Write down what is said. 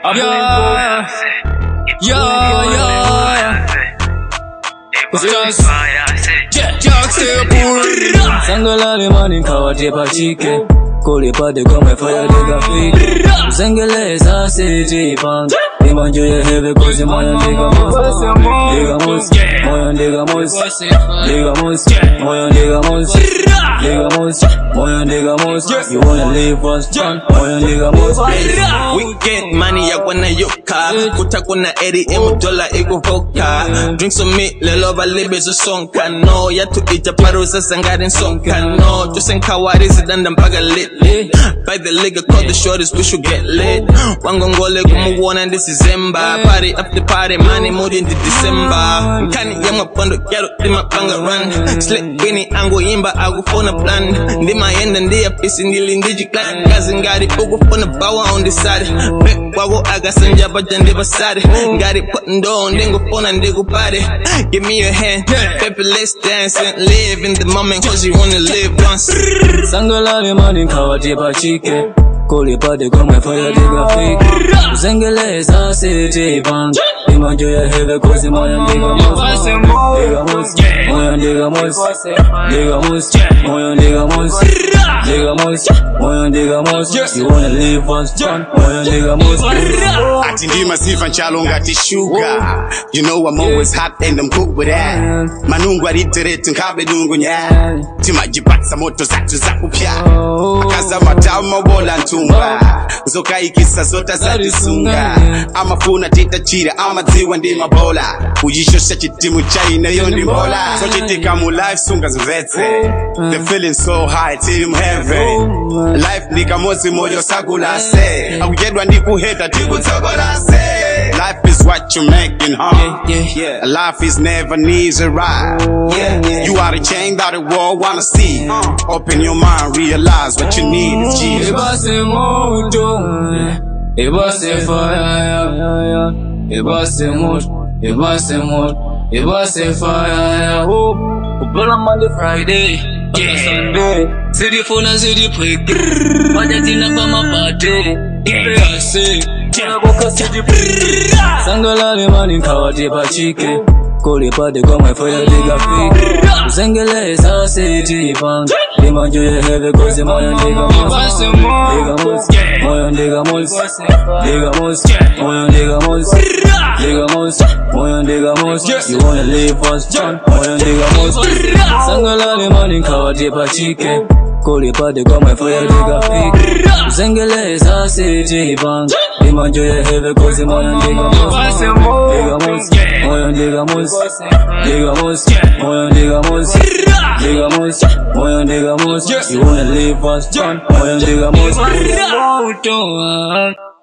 Sangalale mani kawate pachike Kole pade kome fire diga fike Zengeleza city pang Imanjo ya heve kozi moya diga mus Diga mus, moya diga mus Diga mus, moya diga mus Diga mus, moya diga mus You wanna live what's fun, moya diga mus Weekend money ya kwana yoka Kuta kuna $80 ego voka Drinks on me, lelo valibe zo sonka No, ya tu ita paro sa sangarin sonka No, Josen kawari zidanda mpaga lit By the liquor, call the shortest, we should get lit Wangongole kumuwana this December Party after party, money mood into December Nkani yama pondo, gero dima panga run Slick bini ango yimba, agu phone a plan Ndima yenda ndiya pisi ndili ndiji clan Kazi ngari, ugu phone a power on the side Bek wago aga sanja baja ndiba side Ngari putting down, ndingo phone and ndigo party Give me your hand, baby let's dance and live in the moment Cause you wanna live once Sangalale mani kawate pachike Kole pade kome fire diga fike Zengeleza city bang Imanjo ya heve kozi moya diga mus Diga mus, moya diga mus Diga mus, moya diga mus Diga mus, moya diga mus You wanna live what's fun, moya diga mus Ati ndima sifa nchalonga tishuga You know I'm always hot and I'm good with that Manungu ariteretu nkabe dungu nya Timajipatsa moto zatu za kupya Akaza matama bola ntumba Zoka ikisa zota za tisunga Amafuna tita chira amaziwa ndima bola Ujishosha chitimu chaina yondi bola So chitika mu life sunga zvetse The feeling so high till heaven Life Ndikamodzi moyo sagula se Akuyedwa ndikuheta tikutogola se Life is what you making, huh? Life is never needs a ride. You are the chain that the world wanna see. Open your mind, realize what you need is Jesus. Ebase moto, ebase fire, ebase moto, ebase moto, ebase fire. Ubala Monday, Friday, Sunday. City phone and city break. Majatina pa mapate. Sangalale mani kawate pachike Kole pade kome fire diga fike Zengeleza city bang Imanjo ya heve kozi moya diga mus Diga mus, moya diga mus Diga mus, moya diga mus Diga mus, moya diga mus You wanna live what's fun, moya diga mus Sangalale mani kawate pachike Kole pade kome fire diga fike Zengeleza city bang Imanjo ya heve kozi moya diga mus Diga mus, moya diga mus Diga mus, moya diga mus Diga mus, moya diga mus You wanna live what's fun, moya diga mus